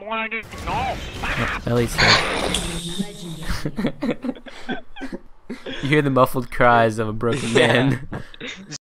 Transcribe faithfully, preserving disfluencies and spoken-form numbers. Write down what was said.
lagging. No, stop. Ellie's dead. You hear the muffled cries of a broken man.